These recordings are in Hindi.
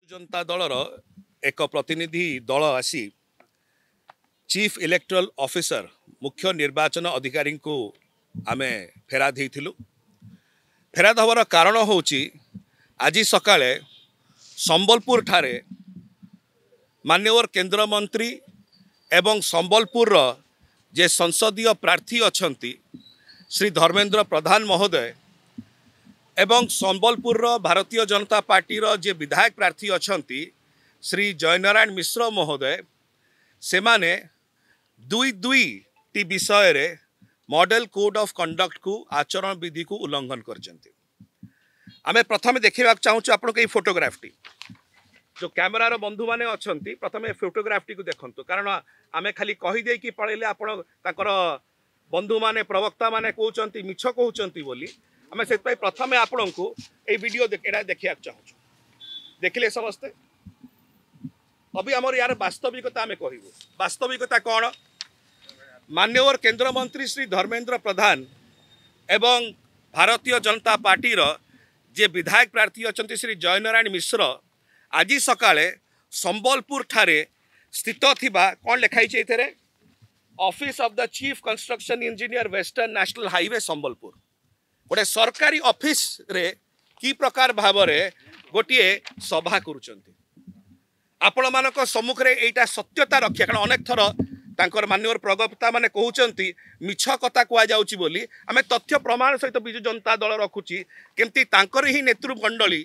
जनता दलर एक प्रतिनिधि दल आसी चीफ इलेक्टोरल ऑफिसर मुख्य निर्वाचन अधिकारी को आमे फेरा देइथिलु। फेरा दबार कारण होची आज सकाळे संबलपुर ठारे माननीय केंद्र मंत्री एवं संबलपुर जे संसदीय प्रार्थी अछंती श्री धर्मेंद्र प्रधान महोदय एवं संबलपुर भारतीय जनता पार्टी जे विधायक प्रार्थी अछंती श्री जयनारायण मिश्र महोदय से माने दुई दुई टी विषय रे मॉडल कोड ऑफ कंडक्ट को आचरण विधि को उल्लंघन करछंती। आमे प्रथम देखिबा चाहूँ आपन के फोटोग्राफटी जो कैमरार बंधु माने अछंती प्रथम फोटोग्राफटी को देखंतु कारण आमे खाली कहि दे कि पळेले आपन ताकर बंधु माने प्रवक्ता माने कहउचंती मिछ कहउचंती बोली आमे से प्रथम आपण को ए वीडियो देखिया चाहूँ। देखिले समस्ते अभी आमर यार वास्तविकता आमे कहबो। वास्तविकता कौन माननीय केंद्र मंत्री श्री धर्मेंद्र प्रधान एवं भारतीय जनता पार्टी जे विधायक प्रार्थी अछंती श्री जयनारायण मिश्र आज सकाळे संबलपुर ठारे स्थित थिबा कौन लिखाई एथे office of the chief construction engineer western national highway Sambalpur गोटे सरकारी ऑफिस रे की प्रकार भाव में गोटे सभा करुचंती आपण मानक सम्मुख रे एटा सत्यता रखिया कारण अनेक थर तांकर माननीय प्रवक्ता माने कहउचंती मिछ कथा कुआ जाउची बोली आमे तथ्य प्रमाण सहित बिजु जनता दल रखुची केमती तांकर ही नेतृत्व मंडली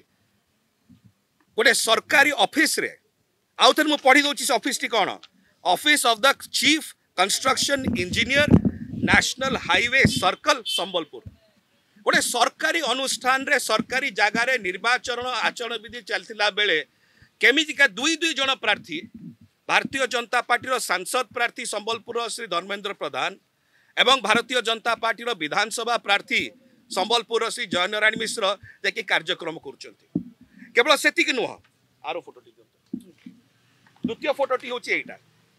गोटे सरकारी ऑफिस रे आउ थर मु पढ़ी दोची से ऑफिस टी कोन office of the chief construction engineer national highway circle Sambalpur गोटे सरकारी अनुष्ठान रे सरकारी जगार निर्वाचन आचरण विधि चलता बेले केमितिका दुई दुई जन प्रार्थी भारतीय जनता पार्टी सांसद प्रार्थी संबलपुर श्री धर्मेंद्र प्रधान एवं भारतीय जनता पार्टी विधानसभा प्रार्थी संबलपुर श्री जयनारायण मिश्र जाकि कार्यक्रम करुचंती। केवल सेतिक नुह आरो फोटोटी द्वितीय फोटोटी होची एटा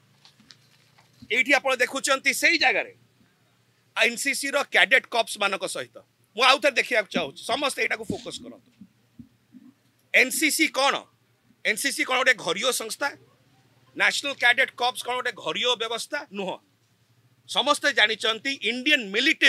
एठी आपण देखुचंती सेही जगह रे एनसीसी रो कैडेट कॉप्स मानक सहित मु आउ थे देखिया चाहूँ समस्त एटा को फोकस करंतु। एनसीसी कौन एनसीसी कौन गोटे घरियो संस्था नेशनल कैडेट कॉप्स कौन गोटे घरियो व्यवस्था नुह समस्ते जानिचंती इंडियन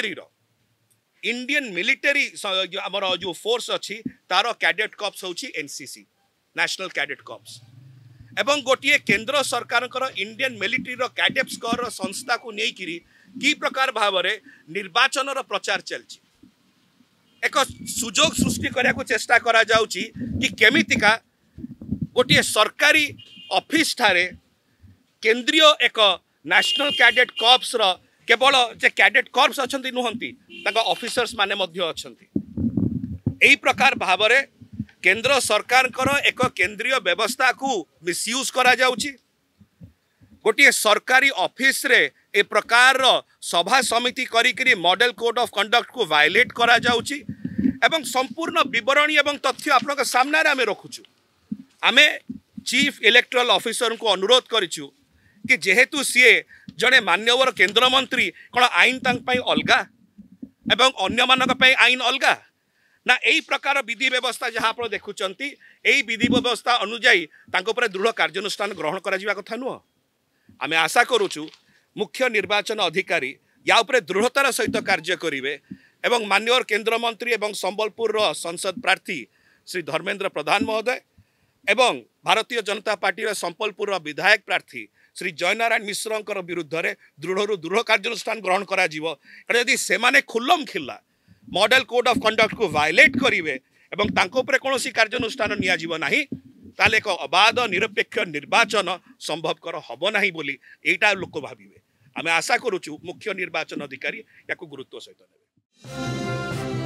मिलिटरी आमर जो फोर्स अच्छी तार कैडेट कॉप्स होची एनसीसी नेशनल कैडेट कॉप्स एवं गोटे केंद्र सरकार इंडियन मिलिटरी कैडेट्स संस्था को लेकिरी की प्रकार भाव में निर्वाचन प्रचार चलची एक सुजोग सृष्टि करने को चेष्टा करा जाउची कि केमितिका गोटे सरकारी ऑफिस ठारे केंद्रीय एक नेशनल कैडेट कॉर्प्स रो केवल जे कैडेट कॉर्प्स अछंती नुहंती ताका ऑफिसर्स माने मध्य अछंती एही प्रकार भाव में केंद्र सरकार एक केंद्रीय व्यवस्था को मिसयूज करा जाउची गोटे सरकारी ऑफिस रे ए प्रकार सभा समिति करी मॉडल कोड ऑफ कंडक्ट को वायलेट करा जाउची एवं संपूर्ण विवरणी एवं तथ्य आपन सामने आमे रखुचु। आमे चीफ इलेक्टोरल ऑफिसर को अनुरोध करिछु कि जेहेतु सीए जड़े मान्यवर केंद्र मंत्री कौन आईन अलगा एवं अन्य मानक आईन अलगा ना यही प्रकार विधि व्यवस्था जहाँ आप देखुंत यही विधि व्यवस्था अनुजाई दृढ़ कार्यानुष्ठान ग्रहण करा कथा नुह। आमे आशा करुचु मुख्य निर्वाचन अधिकारी या उपरे दृढ़तार सहित कार्य करेंगे एवं माननीय केंद्र मंत्री एवं संबलपुर संसद प्रार्थी श्री धर्मेंद्र प्रधान महोदय एवं भारतीय जनता पार्टी संबलपुर विधायक प्रार्थी श्री जयनारायण मिश्र विरुद्ध में दृढ़ कार्यानुष्ठान ग्रहण करी से खुल्लम खिल्ला मॉडल कोड ऑफ कंडक्ट को वायलेट करेंगे एवं कौन कार्यानुष्ठान नि ताले एक अबाध निरपेक्ष निर्वाचन संभवकर हम ना बोली एटा लोक भाविबे। आमे आशा करुचु मुख्य निर्वाचन अधिकारी या गुरुत्व सहित नेबे।